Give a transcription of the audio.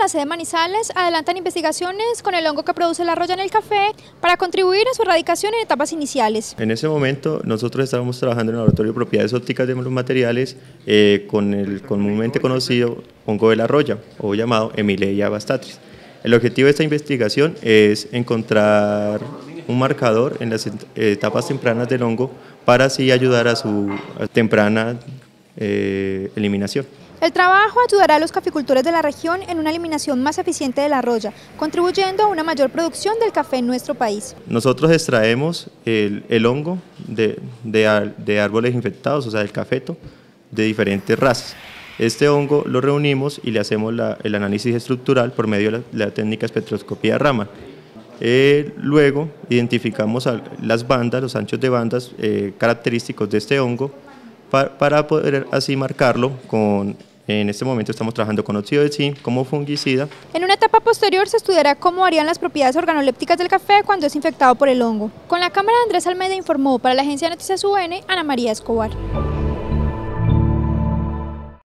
la sede Manizales adelantan investigaciones con el hongo que produce la roya en el café para contribuir a su erradicación en etapas iniciales. En ese momento nosotros estábamos trabajando en el laboratorio de propiedades ópticas de los materiales con el comúnmente conocido hongo de la roya o llamado Emileia bastatris. El objetivo de esta investigación es encontrar un marcador en las etapas tempranas del hongo para así ayudar a su temprana eliminación. El trabajo ayudará a los caficultores de la región en una eliminación más eficiente de la roya, contribuyendo a una mayor producción del café en nuestro país. Nosotros extraemos el hongo de árboles infectados, o sea, del cafeto, de diferentes razas. Este hongo lo reunimos y le hacemos el análisis estructural por medio de la técnica espectroscopía Raman. Luego identificamos las bandas, los anchos de bandas característicos de este hongo para poder así marcarlo en este momento estamos trabajando con óxido de zinc como fungicida. En una etapa posterior se estudiará cómo varían las propiedades organolépticas del café cuando es infectado por el hongo. Con la cámara Andrés Almeida informó para la agencia de Noticias UN, Ana María Escobar.